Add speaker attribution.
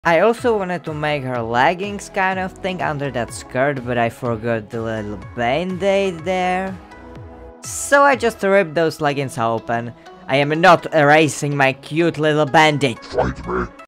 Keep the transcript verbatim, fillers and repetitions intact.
Speaker 1: I also wanted to make her leggings kind of thing under that skirt, but I forgot the little bandaid there. So I just ripped those leggings open. I am not erasing my cute little bandaid.
Speaker 2: Fight me.